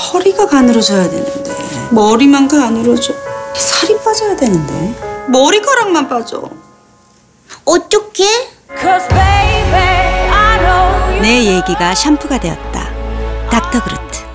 허리가 가늘어져야 되는데 머리만 가늘어져. 살이 빠져야 되는데 머리카락만 빠져. 어떡해? 내 얘기가 샴푸가 되었다. 닥터 그루트.